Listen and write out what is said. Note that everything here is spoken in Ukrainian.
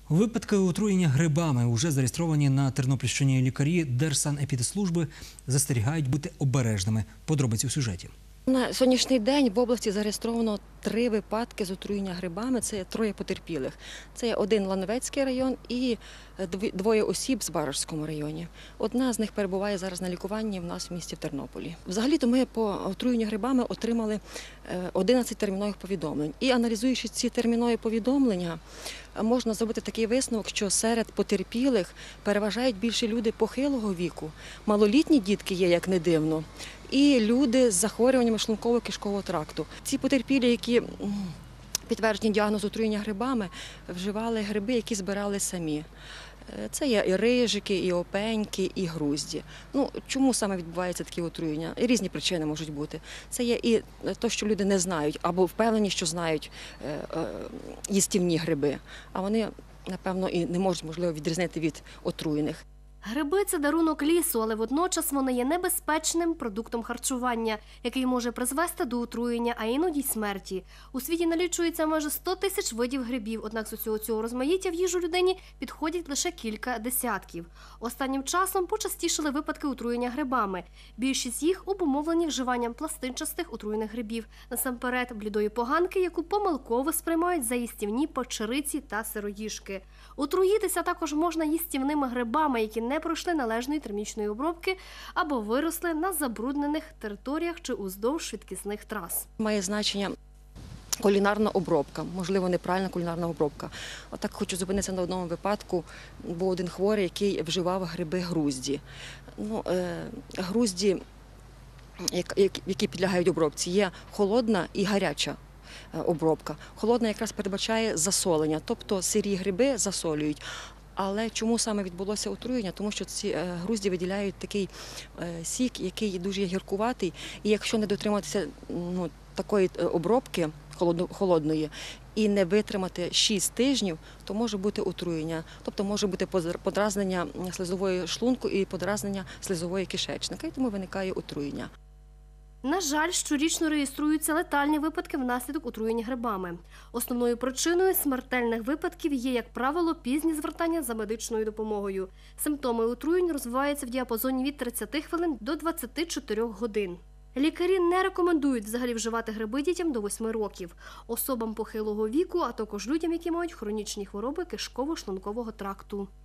Випадки отруєння грибами уже зареєстровані на Тернопільщині. Лікарі Держсанепідслужби застерігають бути обережними. Подробиці у сюжеті. На сьогоднішній день в області зареєстровано 3 випадки з отруєння грибами. Це 3 потерпілих. Це один Лановецький район і 2 осіб з Барашському районі. Одна з них перебуває зараз на лікуванні в нас в місті Тернополі. Взагалі-то ми по отруєнню грибами отримали 11 термінових повідомлень. І аналізуючи ці термінові повідомлення, можна зробити такий висновок, що серед потерпілих переважають більше люди похилого віку, малолітні дітки є, як не дивно, і люди з захворюваннями шлунково-кишкового тракту. Ці потерпілі, які підтверджені діагноз отруєння грибами, вживали гриби, які збирали самі. Це є і рижики, і опеньки, і грузді. Чому саме відбувається такі отруєння? Різні причини можуть бути. Це є і те, що люди не знають, або впевнені, що знають їстівні гриби, а вони, напевно, і не можуть, можливо, відрізнити від отруєних. Гриби – це дарунок лісу, але водночас вони є небезпечним продуктом харчування, який може призвести до отруєння, а іноді й смерті. У світі налічується майже 100 тисяч видів грибів, однак з усього цього розмаїття в їжу людині підходять лише кілька десятків. Останнім часом почастішали випадки отруєння грибами. Більшість їх обумовлені вживанням пластинчастих отруєних грибів. Насамперед, блідої поганки, яку помилково сприймають за їстівні печериці та сироїжки. Отруїтися також можна їстівними грибами, які не пройшли належної термічної обробки або виросли на забруднених територіях чи уздовж швидкісних трас. Має значення кулінарна обробка, можливо, неправильна кулінарна обробка. Отак хочу зупинитися на одному випадку. Був один хворий, який вживав гриби грузді. Грузді, які підлягають обробці, є холодна і гаряча обробка. Холодна якраз передбачає засолення, тобто сирі гриби засолюють. Але чому саме відбулося отруєння? Тому що ці грузді виділяють такий сік, який дуже гіркуватий, і якщо не дотриматися такої обробки холодної і не витримати 6 тижнів, то може бути отруєння. Тобто може бути подразнення слизової шлунку і подразнення слизової кишечника, і тому виникає отруєння. На жаль, щорічно реєструються летальні випадки внаслідок отруєння грибами. Основною причиною смертельних випадків є, як правило, пізні звертання за медичною допомогою. Симптоми отруєнь розвиваються в діапазоні від 30 хвилин до 24 годин. Лікарі не рекомендують взагалі вживати гриби дітям до 8 років, особам похилого віку, а також людям, які мають хронічні хвороби кишково-шлункового тракту.